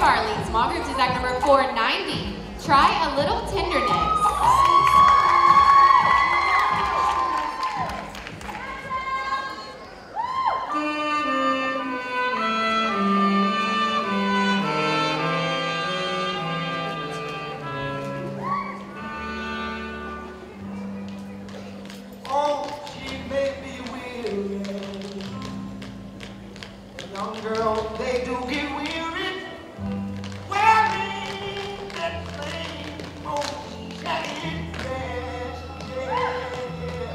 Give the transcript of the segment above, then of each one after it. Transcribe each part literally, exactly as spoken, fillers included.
Barley. Small groups is act number four ninety. Try a Little Tenderness. Young girls, they do get weary wearing that same old jagged dress, yeah.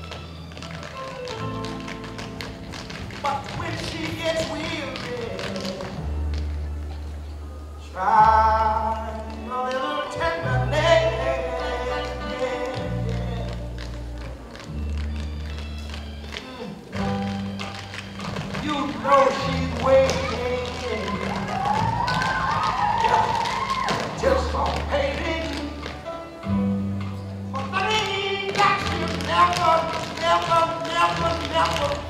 But when she gets weary, try a little tenderness, yeah. You know she's waiting, yeah, just for hating, for things that she'll never, never, never, never